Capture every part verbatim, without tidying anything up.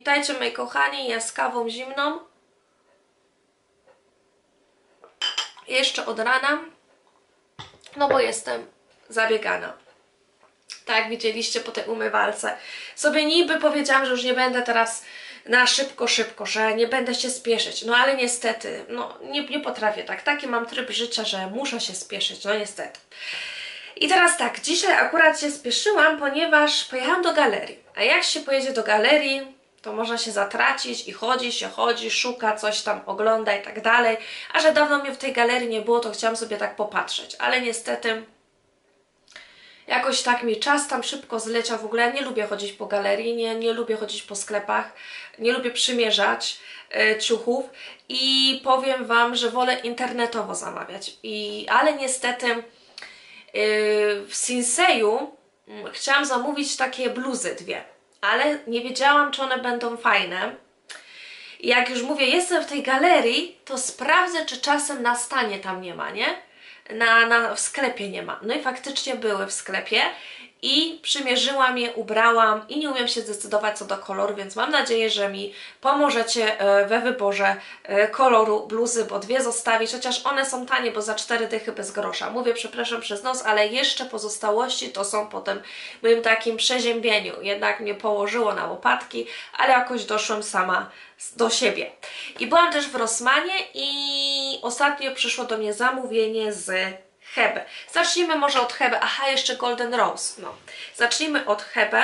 Witajcie moi kochani, ja z kawą zimną. Jeszcze od rana, no bo jestem zabiegana. Tak jak widzieliście po tej umywalce. Sobie niby powiedziałam, że już nie będę teraz na szybko, szybko, że nie będę się spieszyć. No ale niestety, no nie, nie potrafię tak. Taki mam tryb życia, że muszę się spieszyć, no niestety. I teraz tak, dzisiaj akurat się spieszyłam, ponieważ pojechałam do galerii. A jak się pojedzie do galerii, to można się zatracić i chodzi się, chodzi, szuka, coś tam ogląda i tak dalej. A że dawno mnie w tej galerii nie było, to chciałam sobie tak popatrzeć. Ale niestety jakoś tak mi czas tam szybko zleciał. W ogóle ja nie lubię chodzić po galerii, nie, nie lubię chodzić po sklepach, nie lubię przymierzać e, ciuchów i powiem Wam, że wolę internetowo zamawiać. I, ale niestety e, w Sinseju m, chciałam zamówić takie bluzy dwie, ale nie wiedziałam, czy one będą fajne. I jak już mówię, jestem w tej galerii, to sprawdzę, czy czasem na stanie tam nie ma, nie? Na, na, w sklepie nie ma. No i faktycznie były w sklepie i przymierzyłam je, ubrałam i nie umiem się zdecydować co do koloru, więc mam nadzieję, że mi pomożecie we wyborze koloru bluzy, bo dwie zostawić, chociaż one są tanie, bo za cztery dychy bez grosza. Mówię, przepraszam przez nos, ale jeszcze pozostałości to są potem w moim takim przeziębieniu. Jednak mnie położyło na łopatki, ale jakoś doszłam sama do siebie. I byłam też w Rossmanie i ostatnio przyszło do mnie zamówienie z Hebe. Zacznijmy może od Hebe. Aha, jeszcze Golden Rose. No. Zacznijmy od Hebe.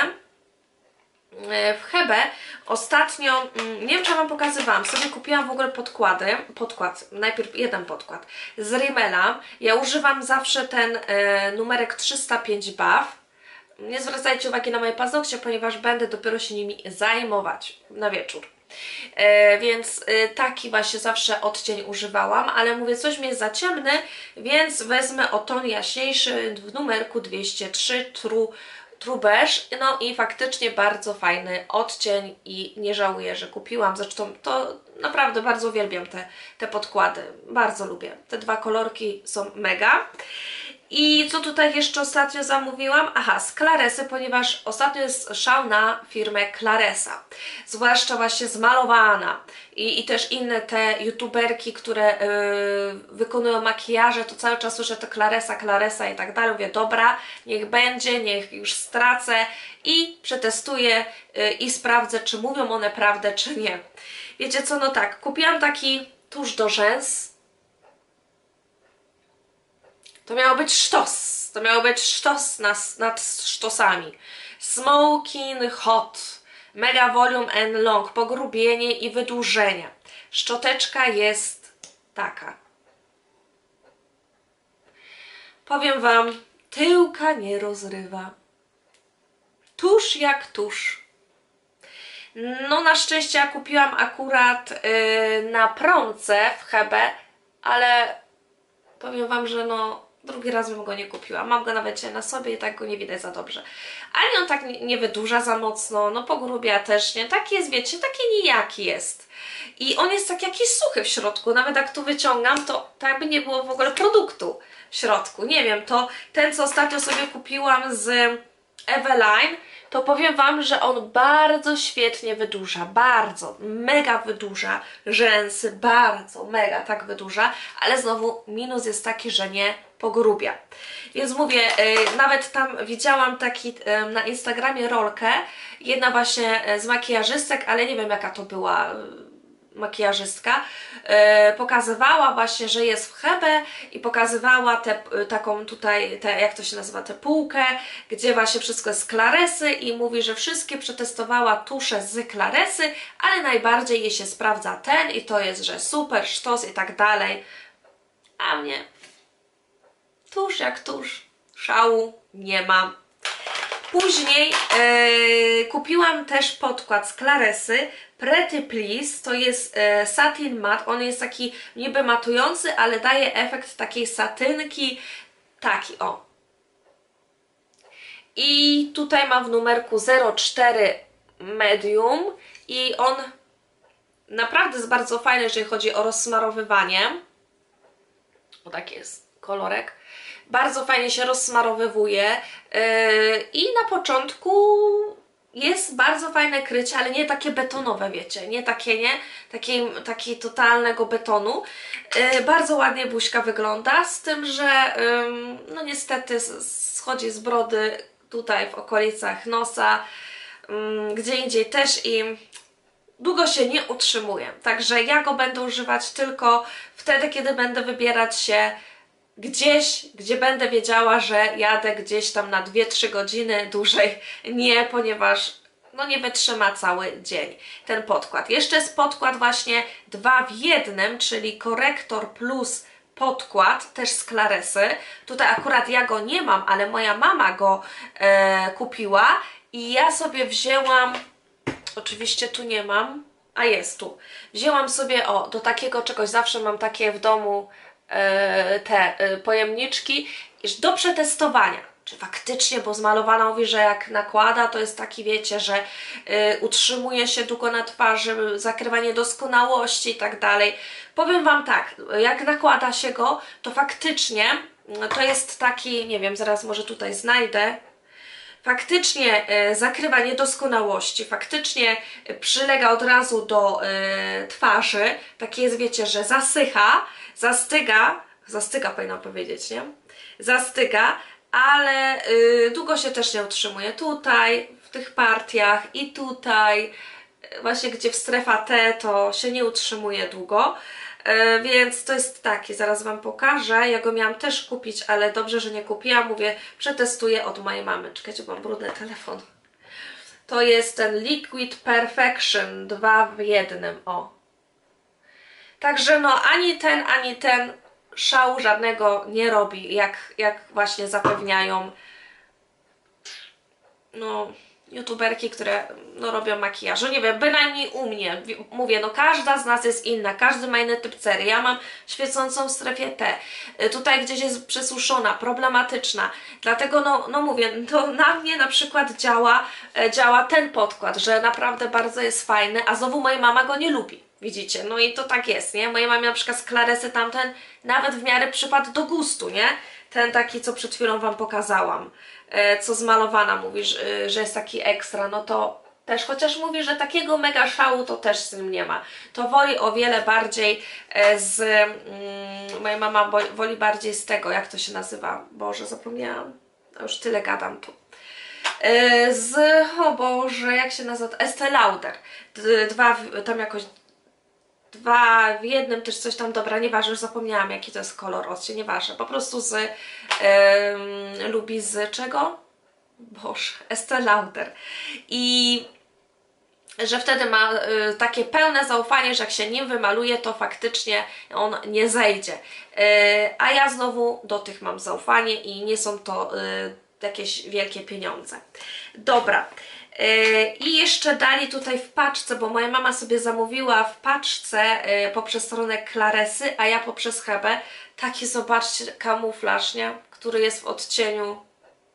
W Hebe ostatnio, nie wiem czy Wam pokazywałam, sobie kupiłam w ogóle podkłady, podkład, najpierw jeden podkład z Rimmela. Ja używam zawsze ten e, numerek trzysta pięć Buff. Nie zwracajcie uwagi na moje paznokcie, ponieważ będę dopiero się nimi zajmować na wieczór. E, więc e, taki właśnie zawsze odcień używałam, ale mówię, coś mi jest za ciemny, więc wezmę o ton jaśniejszy w numerku dwieście trzy True, True Beige. No i faktycznie bardzo fajny odcień i nie żałuję, że kupiłam. Zresztą to naprawdę bardzo uwielbiam te, te podkłady, bardzo lubię. Te dwa kolorki są mega. I co tutaj jeszcze ostatnio zamówiłam? Aha, z Claresy, ponieważ ostatnio jest szał na firmę Claresa. Zwłaszcza właśnie zmalowana. I, i też inne te youtuberki, które yy, wykonują makijaże, to cały czas słyszę to Claresa, Claresa i tak dalej. Mówię, dobra, niech będzie, niech już stracę i przetestuję yy, i sprawdzę, czy mówią one prawdę, czy nie. Wiecie co, no tak, kupiłam taki tusz do rzęs. To miało być sztos. To miało być sztos nad, nad sztosami. Smoking Hot. Mega Volume and Long. Pogrubienie i wydłużenie. Szczoteczka jest taka. Powiem Wam, tyłka nie rozrywa. Tuż jak tuż. No na szczęście ja kupiłam akurat yy, na promce w Hebe, ale powiem Wam, że no drugi raz bym go nie kupiła. Mam go nawet na sobie i tak go nie widać za dobrze. Ale on tak nie, nie wydłuża za mocno, no pogrubia też nie. Taki jest, wiecie, taki nijaki jest. I on jest tak jakiś suchy w środku. Nawet jak tu wyciągam, to tak jakby nie było w ogóle produktu w środku. Nie wiem, to ten, co ostatnio sobie kupiłam z Eveline, to powiem Wam, że on bardzo świetnie wydłuża, bardzo, mega wydłuża rzęsy, bardzo, mega tak wydłuża, ale znowu minus jest taki, że nie pogrubia. Więc mówię, yy, nawet tam widziałam taki yy, na Instagramie rolkę, jedna właśnie z makijażystek, ale nie wiem jaka to była yy, makijażystka, yy, pokazywała właśnie, że jest w Hebe i pokazywała tę yy, taką tutaj, te, jak to się nazywa, tę półkę, gdzie właśnie wszystko jest z Claresy i mówi, że wszystkie przetestowała tusze z Claresy, ale najbardziej jej się sprawdza ten i to jest, że super, sztos i tak dalej. A mnie tuż jak tuż, szału nie ma. Później yy, kupiłam też podkład z Claresy, Pretty Please, to jest e, satin mat, on jest taki niby matujący, ale daje efekt takiej satynki, taki o. I tutaj mam w numerku zero cztery medium i on naprawdę jest bardzo fajny, jeżeli chodzi o rozsmarowywanie. O, tak jest kolorek. Bardzo fajnie się rozsmarowywuje yy, i na początku jest bardzo fajne krycie, ale nie takie betonowe, wiecie, nie takie, nie? Takie, takie totalnego betonu. Yy, bardzo ładnie buźka wygląda, z tym, że yy, no niestety schodzi z brody tutaj w okolicach nosa, yy, gdzie indziej też i długo się nie utrzymuje. Także ja go będę używać tylko wtedy, kiedy będę wybierać się gdzieś, gdzie będę wiedziała, że jadę gdzieś tam na dwie trzy godziny, dłużej nie, ponieważ no nie wytrzyma cały dzień ten podkład. Jeszcze jest podkład właśnie dwa w jednym, czyli korektor plus podkład, też z Claresy. Tutaj akurat ja go nie mam, ale moja mama go e, kupiła i ja sobie wzięłam, oczywiście tu nie mam, a jest tu. Wzięłam sobie, o, do takiego czegoś, zawsze mam takie w domu te pojemniczki do przetestowania, czy faktycznie, bo zmalowana mówi, że jak nakłada, to jest taki, wiecie, że y, utrzymuje się długo na twarzy, zakrywa niedoskonałości i tak dalej. Powiem Wam tak, jak nakłada się go, to faktycznie to jest taki, nie wiem, zaraz może tutaj znajdę, faktycznie y, zakrywa niedoskonałości, faktycznie przylega od razu do y, twarzy, takie jest, wiecie, że zasycha, zastyga, zastyga powinna powiedzieć, nie? Zastyga, ale y, długo się też nie utrzymuje. Tutaj, w tych partiach i tutaj, właśnie gdzie w strefa T, to się nie utrzymuje długo. Y, więc to jest taki, zaraz Wam pokażę. Ja go miałam też kupić, ale dobrze, że nie kupiłam. Mówię, przetestuję od mojej mamy. Czekajcie, mam brudny telefon. To jest ten Liquid Perfection dwa w jednym, o. Także no ani ten, ani ten szału żadnego nie robi, jak, jak właśnie zapewniają no youtuberki, które no robią makijaż. No nie wiem, bynajmniej u mnie. Mówię, no każda z nas jest inna, każdy ma inny typ cery. Ja mam świecącą w strefie T. Tutaj gdzieś jest przesuszona, problematyczna. Dlatego no, no mówię, to na mnie na przykład działa, działa ten podkład, że naprawdę bardzo jest fajny, a znowu moja mama go nie lubi. Widzicie? No i to tak jest, nie? Mojej mamie na przykład z Claresy tamten nawet w miarę przypadł do gustu, nie? Ten taki, co przed chwilą Wam pokazałam, e, co zmalowana mówi, że, że jest taki ekstra, no to też, chociaż mówi, że takiego mega szału to też z nim nie ma. To woli o wiele bardziej e, z... Mm, moja mama woli bardziej z tego, jak to się nazywa? Boże, zapomniałam. A już tyle gadam tu. E, z... O Boże, jak się nazywa? Estée Lauder. D, dwa, tam jakoś... Dwa w jednym, też coś tam, dobra, nieważne, już zapomniałam jaki to jest kolor odcień, nieważne, po prostu z yy, lubi z czego? Boże, Estée Lauder. I że wtedy ma y, takie pełne zaufanie, że jak się nim wymaluje, to faktycznie on nie zejdzie. Y, a ja znowu do tych mam zaufanie i nie są to y, jakieś wielkie pieniądze. Dobra. I jeszcze dali tutaj w paczce, bo moja mama sobie zamówiła w paczce poprzez stronę Claresy, a ja poprzez Hebę taki, zobaczcie, kamuflaż, nie? Który jest w odcieniu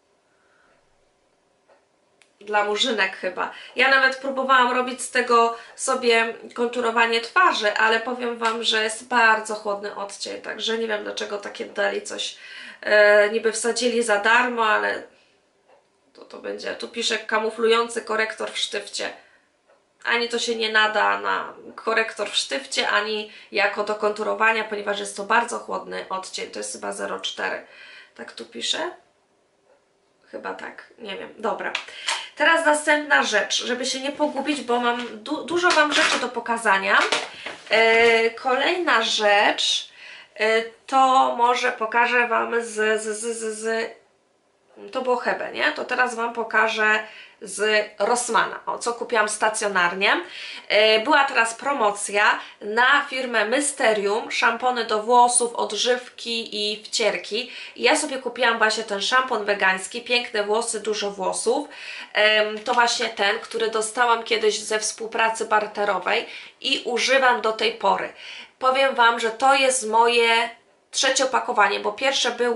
dla murzynek chyba. Ja nawet próbowałam robić z tego sobie konturowanie twarzy, ale powiem Wam, że jest bardzo chłodny odcień, także nie wiem, dlaczego takie dali coś, e, niby wsadzili za darmo, ale to, to będzie, tu pisze kamuflujący korektor w sztywcie. Ani to się nie nada na korektor w sztywcie, ani jako do konturowania, ponieważ jest to bardzo chłodny odcień, to jest chyba zero przecinek cztery. Tak tu pisze? Chyba tak, nie wiem, dobra. Teraz następna rzecz, żeby się nie pogubić, bo mam du dużo Wam rzeczy do pokazania. Yy, kolejna rzecz, yy, to może pokażę Wam z, z, z, z, z to było Hebe, nie? To teraz Wam pokażę z Rossmana, o, co kupiłam stacjonarnie. Yy, była teraz promocja na firmę Mysterium, szampony do włosów, odżywki i wcierki. I ja sobie kupiłam właśnie ten szampon wegański, piękne włosy, dużo włosów. Yy, to właśnie ten, który dostałam kiedyś ze współpracy barterowej i używam do tej pory. Powiem Wam, że to jest moje trzecie opakowanie, bo pierwsze było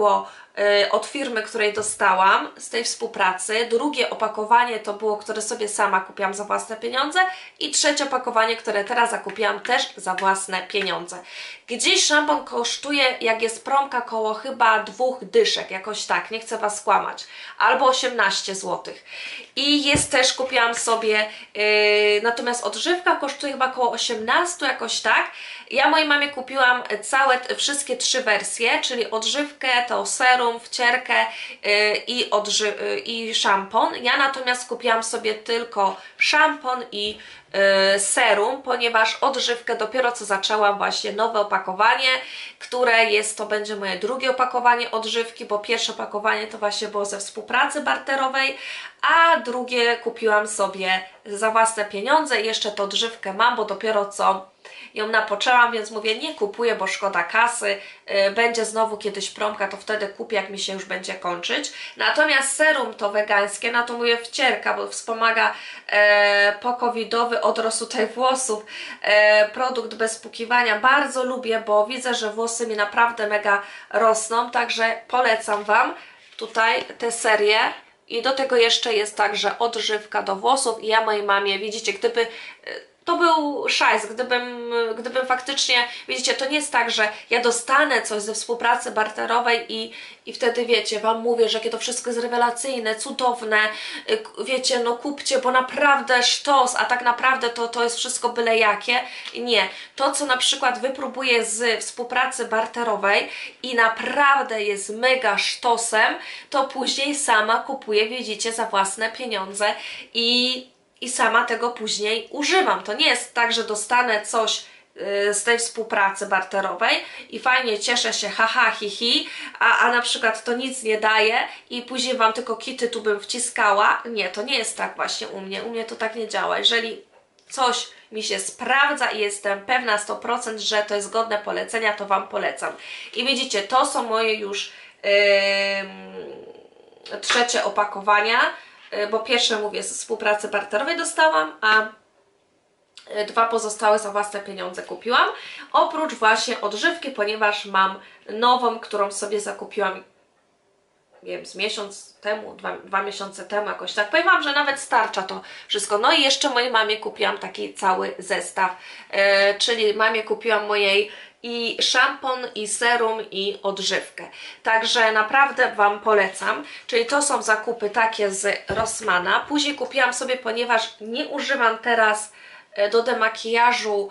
od firmy, której dostałam z tej współpracy. Drugie opakowanie to było, które sobie sama kupiłam za własne pieniądze i trzecie opakowanie, które teraz zakupiłam też za własne pieniądze. Gdzieś szampon kosztuje, jak jest promka, koło chyba dwóch dyszek, jakoś tak, nie chcę Was skłamać, albo osiemnaście złotych. I jest też, kupiłam sobie, yy, natomiast odżywka kosztuje chyba koło osiemnaście, jakoś tak. Ja mojej mamie kupiłam całe, wszystkie trzy wersje, czyli odżywkę, to serum, wcierkę yy, i, odży yy, i szampon. Ja natomiast kupiłam sobie tylko szampon i yy, serum, ponieważ odżywkę dopiero co zaczęłam, właśnie nowe opakowanie, które jest, to będzie moje drugie opakowanie odżywki, bo pierwsze opakowanie to właśnie było ze współpracy barterowej, a drugie kupiłam sobie za własne pieniądze i jeszcze tę odżywkę mam, bo dopiero co ją napoczęłam, więc mówię, nie kupuję, bo szkoda kasy, yy, będzie znowu kiedyś promka, to wtedy kupię, jak mi się już będzie kończyć. Natomiast serum to wegańskie, na to mówię wcierka, bo wspomaga e, pokowidowy odrost tutaj włosów, e, produkt bez pukiwania, bardzo lubię, bo widzę, że włosy mi naprawdę mega rosną, także polecam Wam tutaj tę serię. I do tego jeszcze jest także odżywka do włosów i ja mojej mamie, widzicie, gdyby... To był szajs, gdybym, gdybym faktycznie, widzicie, to nie jest tak, że ja dostanę coś ze współpracy barterowej i, i wtedy, wiecie, Wam mówię, że jakie to wszystko jest rewelacyjne, cudowne, wiecie, no kupcie, bo naprawdę sztos, a tak naprawdę to, to jest wszystko byle jakie. Nie, to co na przykład wypróbuję z współpracy barterowej i naprawdę jest mega sztosem, to później sama kupuję, widzicie, za własne pieniądze i i sama tego później używam. To nie jest tak, że dostanę coś yy, z tej współpracy barterowej i fajnie cieszę się, haha, hi, hi, a, a na przykład to nic nie daje i później Wam tylko kity tu bym wciskała. Nie, to nie jest tak właśnie u mnie. U mnie to tak nie działa. Jeżeli coś mi się sprawdza i jestem pewna sto procent, że to jest godne polecenia, to Wam polecam. I widzicie, to są moje już yy, trzecie opakowania, bo pierwsze, mówię, z współpracy barterowej dostałam, a dwa pozostałe za własne pieniądze kupiłam. Oprócz właśnie odżywki, ponieważ mam nową, którą sobie zakupiłam, nie wiem, z miesiąc temu, dwa, dwa miesiące temu, jakoś tak. Powiem Wam, że nawet starcza to wszystko. No i jeszcze mojej mamie kupiłam taki cały zestaw, yy, czyli mamie kupiłam mojej i szampon, i serum, i odżywkę. Także naprawdę Wam polecam. Czyli to są zakupy takie z Rossmana. Później kupiłam sobie, ponieważ nie używam teraz do demakijażu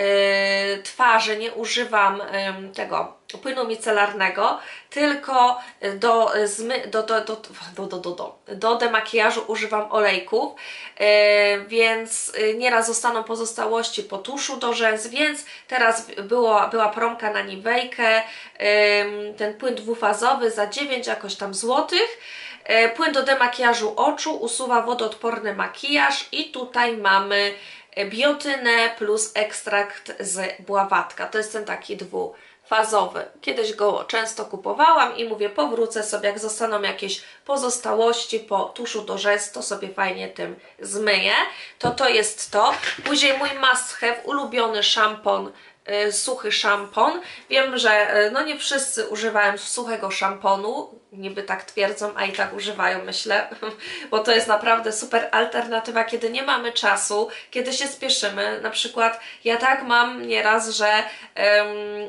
yy, twarzy, nie używam yy, tego płynu micelarnego, tylko do, zmy, do, do, do, do, do, do, do, do demakijażu używam olejków, yy, więc nieraz zostaną pozostałości po tuszu do rzęs, więc teraz było, była promka na Niwejkę, yy, ten płyn dwufazowy za dziewięć jakoś tam złotych. Yy, płyn do demakijażu oczu usuwa wodoodporny makijaż i tutaj mamy biotynę plus ekstrakt z bławatka. To jest ten taki dwufazowy. Kiedyś go często kupowałam i mówię, powrócę sobie, jak zostaną jakieś pozostałości po tuszu do rzęs, to sobie fajnie tym zmyję. To to jest to. Później mój must have, ulubiony szampon, yy, suchy szampon. Wiem, że yy, no nie wszyscy używają suchego szamponu, niby tak twierdzą, a i tak używają, myślę, bo to jest naprawdę super alternatywa, kiedy nie mamy czasu, kiedy się spieszymy. Na przykład ja tak mam nieraz, że um,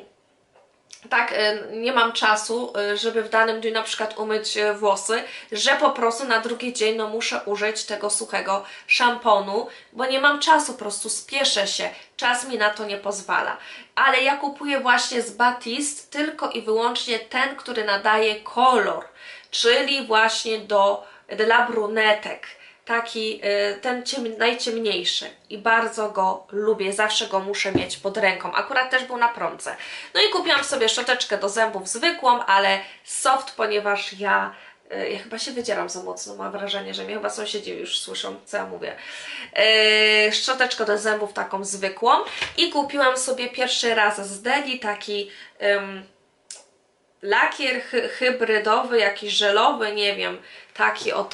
tak nie mam czasu, żeby w danym dniu na przykład umyć włosy, że po prostu na drugi dzień no muszę użyć tego suchego szamponu, bo nie mam czasu, po prostu spieszę się, czas mi na to nie pozwala. Ale ja kupuję właśnie z Batiste tylko i wyłącznie ten, który nadaje kolor, czyli właśnie do, dla brunetek. Taki, ten ciem, najciemniejszy i bardzo go lubię, zawsze go muszę mieć pod ręką, akurat też był na promce. No i kupiłam sobie szczoteczkę do zębów zwykłą, ale soft, ponieważ ja, ja chyba się wydzieram za mocno, mam wrażenie, że mnie chyba sąsiedzi już słyszą, co ja mówię. Yy, szczoteczkę do zębów taką zwykłą i kupiłam sobie pierwszy raz z Deli taki ym, lakier hy hybrydowy, jakiś żelowy, nie wiem, taki oto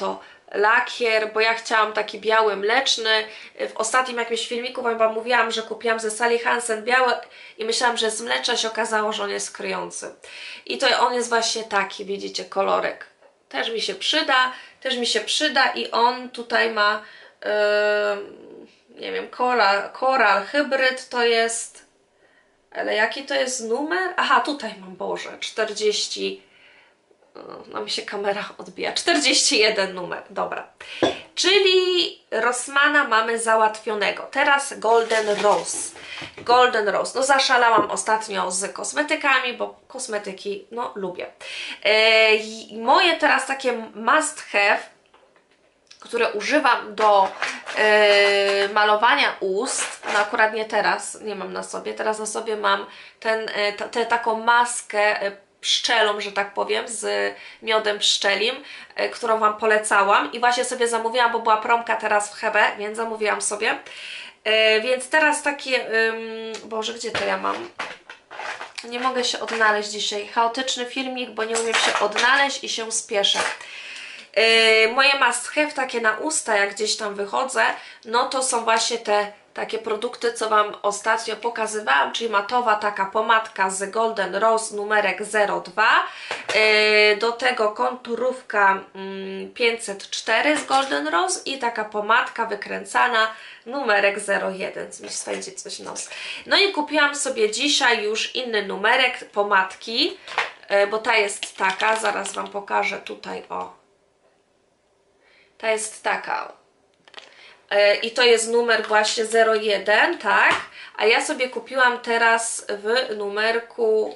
lakier, bo ja chciałam taki biały mleczny. W ostatnim jakimś filmiku Wam mówiłam, że kupiłam ze Sally Hansen biały i myślałam, że z mlecza, się okazało, że on jest kryjący. I to on jest właśnie taki, widzicie, kolorek. Też mi się przyda, też mi się przyda i on tutaj ma yy, nie wiem, koral, koral hybryd to jest, ale jaki to jest numer? Aha, tutaj mam, Boże, czterdzieści, no mi się kamera odbija, czterdzieści jeden numer, dobra. Czyli Rossmana mamy załatwionego. Teraz Golden Rose. Golden Rose. No zaszalałam ostatnio z kosmetykami, bo kosmetyki, no lubię. Yy, moje teraz takie must have, które używam do yy, malowania ust, no akurat nie teraz, nie mam na sobie, teraz na sobie mam ten, yy, t, t, taką maskę yy, pszczelą, że tak powiem, z miodem pszczelim, yy, którą Wam polecałam i właśnie sobie zamówiłam, bo była promka teraz w Hebe, więc zamówiłam sobie. Yy, więc teraz takie, yy, Boże, gdzie to ja mam? Nie mogę się odnaleźć dzisiaj. Chaotyczny filmik, bo nie umiem się odnaleźć i się spieszę. Yy, moje must have takie na usta, jak gdzieś tam wychodzę, no to są właśnie te takie produkty, co Wam ostatnio pokazywałam, czyli matowa taka pomadka z Golden Rose numerek zero dwa, yy, do tego konturówka yy, pięćset cztery z Golden Rose i taka pomadka wykręcana numerek zero jeden, mi swędzi coś nos. No i kupiłam sobie dzisiaj już inny numerek pomadki, yy, bo ta jest taka, zaraz Wam pokażę tutaj, o. Ta jest taka yy, i to jest numer właśnie zero jeden, tak? A ja sobie kupiłam teraz w numerku,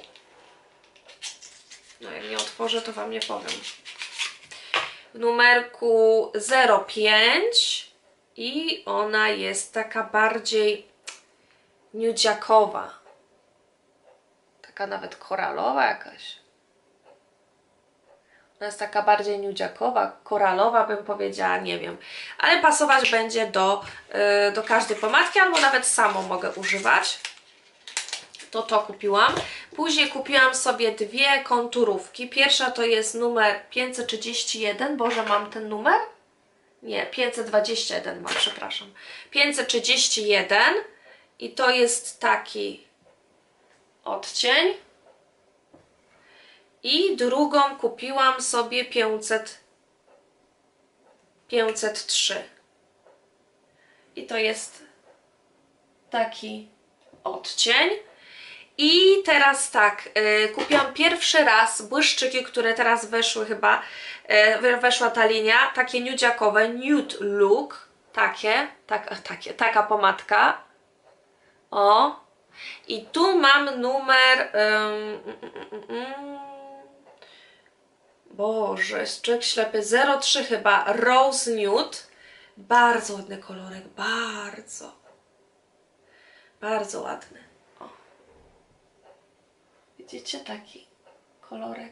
no jak nie otworzę, to Wam nie powiem, w numerku zero pięć i ona jest taka bardziej nudziakowa, taka nawet koralowa jakaś. Ona jest taka bardziej nudziakowa, koralowa bym powiedziała, nie wiem. Ale pasować będzie do, yy, do każdej pomadki, albo nawet samą mogę używać. To to kupiłam. Później kupiłam sobie dwie konturówki. Pierwsza to jest numer pięćset trzydzieści jeden. Boże, mam ten numer? Nie, pięćset dwadzieścia jeden mam, przepraszam. pięćset trzydzieści jeden i to jest taki odcień. I drugą kupiłam sobie pięćset, pięćset trzy. I to jest taki odcień. I teraz tak, yy, kupiłam pierwszy raz błyszczyki, które teraz weszły chyba, yy, weszła ta linia, takie nudziakowe, Nude Look, takie, tak, takie, taka pomadka. O. I tu mam numer... Yy, yy, yy, Boże, człowiek ślepy, zero trzy chyba, Rose Nude. Bardzo ładny kolorek, bardzo. Bardzo ładny. O. Widzicie taki kolorek?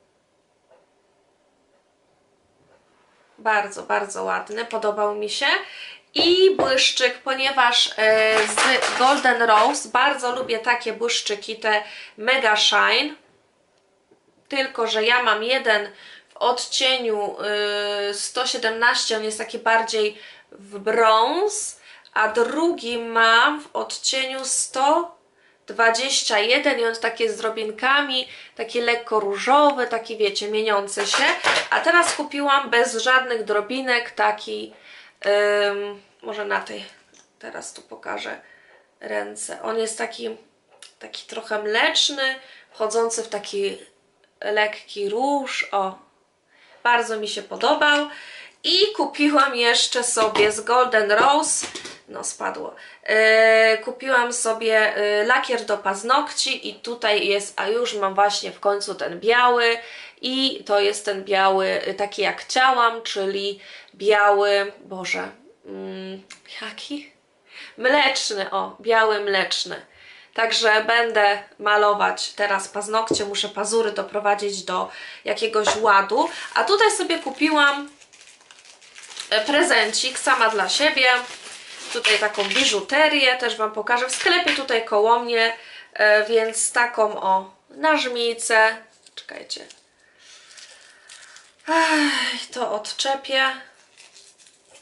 Bardzo, bardzo ładny, podobał mi się. I błyszczyk, ponieważ e, z Golden Rose bardzo lubię takie błyszczyki, te Mega Shine. Tylko że ja mam jeden w odcieniu yy, sto siedemnaście, on jest taki bardziej w brąz, a drugi mam w odcieniu sto dwadzieścia jeden i on taki jest z drobinkami, taki lekko różowy, taki wiecie, mieniący się. A teraz kupiłam bez żadnych drobinek taki, yy, może na tej, teraz tu pokażę ręce. On jest taki, taki trochę mleczny, wchodzący w taki lekki róż, o, bardzo mi się podobał. I kupiłam jeszcze sobie z Golden Rose, no spadło, yy, kupiłam sobie yy, lakier do paznokci i tutaj jest, a już mam właśnie w końcu ten biały i to jest ten biały, yy, taki jak chciałam, czyli biały, Boże, mm, jaki? Mleczny, o, biały mleczny. Także będę malować teraz paznokcie, muszę pazury doprowadzić do jakiegoś ładu. A tutaj sobie kupiłam prezencik sama dla siebie. Tutaj taką biżuterię, też Wam pokażę w sklepie tutaj koło mnie, więc taką o narzmicę. Czekajcie. Ech, to odczepię.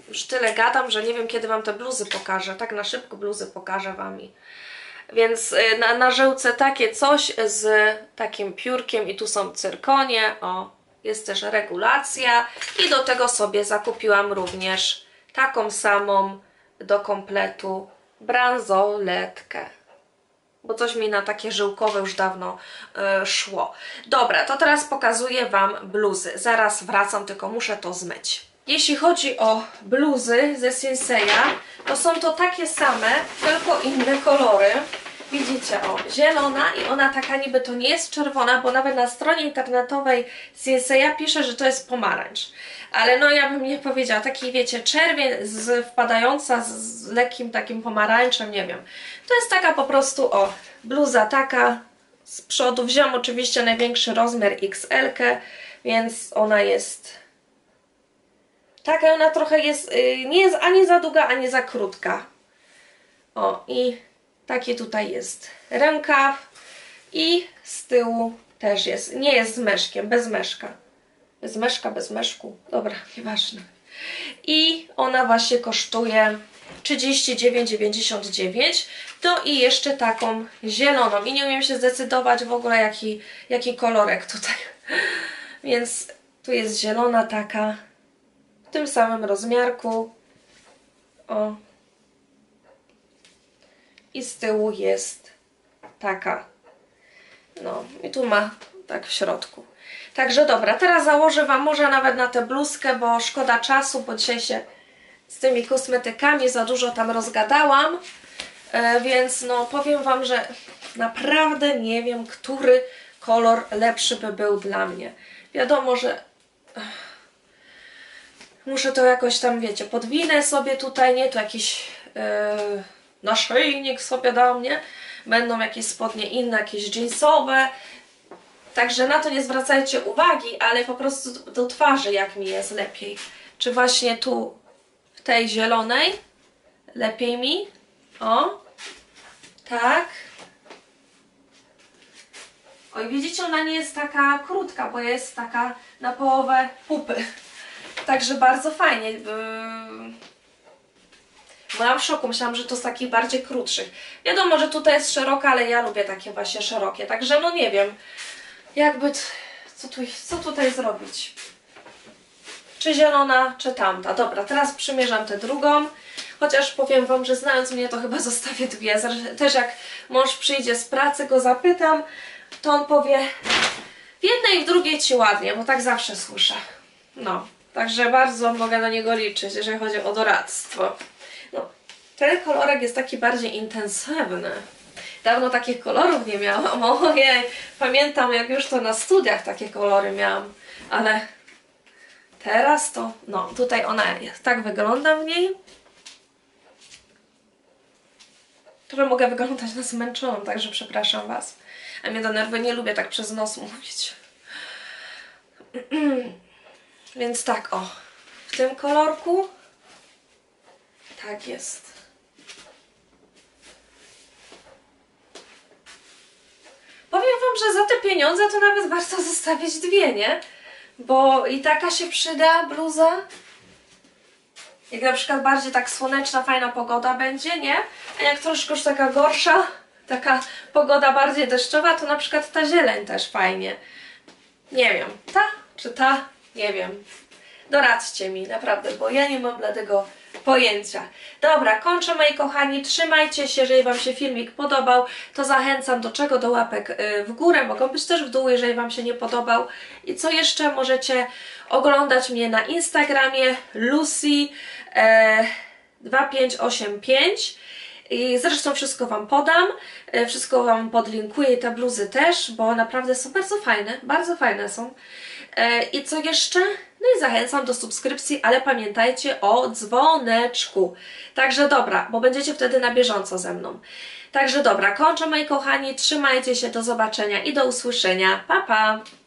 już tyle gadam, że nie wiem, kiedy Wam te bluzy pokażę. Tak na szybko bluzy pokażę Wam. I... Więc na, na żyłce takie coś z takim piórkiem i tu są cyrkonie. O, jest też regulacja. I do tego sobie zakupiłam również taką samą do kompletu bransoletkę. Bo coś mi na takie żyłkowe już dawno y, szło. Dobra, to teraz pokazuję Wam bluzy. Zaraz wracam, tylko muszę to zmyć. Jeśli chodzi o bluzy ze Sinseya, to są to takie same, tylko inne kolory. Widzicie, o, zielona i ona taka niby to nie jest czerwona, bo nawet na stronie internetowej Sinseya pisze, że to jest pomarańcz. Ale no ja bym nie powiedziała, taki wiecie, czerwień z, wpadająca z, z lekkim takim pomarańczem, nie wiem. To jest taka po prostu, o, bluza taka z przodu. Wziąłam oczywiście największy rozmiar X L, więc ona jest taka, ona trochę jest, yy, nie jest ani za długa, ani za krótka. O, i taki tutaj jest rękaw i z tyłu też jest, nie jest z meszkiem, bez meszka. Bez meszka, bez meszku. Dobra, nieważne. I ona właśnie kosztuje trzydzieści dziewięć dziewięćdziesiąt dziewięć. No i jeszcze taką zieloną. I nie umiem się zdecydować w ogóle jaki, jaki kolorek tutaj. Więc tu jest zielona taka w tym samym rozmiarku. O. I z tyłu jest taka. No i tu ma tak w środku. Także dobra, teraz założę Wam może nawet na tę bluzkę, bo szkoda czasu, bo dzisiaj się z tymi kosmetykami za dużo tam rozgadałam, e, więc no powiem Wam, że naprawdę nie wiem, który kolor lepszy by był dla mnie. Wiadomo, że ech, muszę to jakoś tam, wiecie, podwinę sobie tutaj, nie, tu jakiś e, naszyjnik sobie dam, nie? Będą jakieś spodnie inne, jakieś jeansowe. Także na to nie zwracajcie uwagi, ale po prostu do twarzy jak mi jest lepiej. Czy właśnie tu w tej zielonej lepiej mi? O, tak. Oj, widzicie, ona nie jest taka krótka, bo jest taka na połowę pupy. Także bardzo fajnie. Byłam w szoku, myślałam, że to z takich bardziej krótszych. Wiadomo, że tutaj jest szeroka, ale ja lubię takie właśnie szerokie. Także no nie wiem. Jakby, co, tu, co tutaj zrobić? Czy zielona, czy tamta? Dobra, teraz przymierzam tę drugą. Chociaż powiem Wam, że znając mnie, to chyba zostawię dwie. Też jak mąż przyjdzie z pracy, go zapytam, to on powie w jednej i w drugiej Ci ładnie, bo tak zawsze słyszę. No, także bardzo mogę na niego liczyć, jeżeli chodzi o doradztwo. No, ten kolorek jest taki bardziej intensywny. Dawno takich kolorów nie miałam. Ojej, pamiętam jak już to na studiach takie kolory miałam, ale teraz to, no tutaj ona jest, tak wygląda w niej. Trochę mogę wyglądać na zmęczoną, także przepraszam Was. A mnie denerwuje, nie lubię tak przez nos mówić. Więc tak, o, w tym kolorku tak jest. Powiem Wam, że za te pieniądze to nawet warto zostawić dwie, nie? Bo i taka się przyda bluza. Jak na przykład bardziej tak słoneczna, fajna pogoda będzie, nie? A jak troszkę już taka gorsza, taka pogoda bardziej deszczowa, to na przykład ta zieleń też fajnie. Nie wiem, ta czy ta? Nie wiem. Doradźcie mi, naprawdę, bo ja nie mam bladego pojęcia. Dobra, kończę moi kochani, trzymajcie się, jeżeli Wam się filmik podobał, to zachęcam do czego? Do łapek w górę, mogą być też w dół, jeżeli Wam się nie podobał. I co jeszcze? Możecie oglądać mnie na Instagramie Lucy dwa pięć osiem pięć. I zresztą wszystko Wam podam, wszystko Wam podlinkuję i te bluzy też, bo naprawdę są bardzo fajne, bardzo fajne są. I co jeszcze? No i zachęcam do subskrypcji, ale pamiętajcie o dzwoneczku. Także dobra, bo będziecie wtedy na bieżąco ze mną. Także dobra, kończę moi kochani, trzymajcie się, do zobaczenia i do usłyszenia. Pa, pa!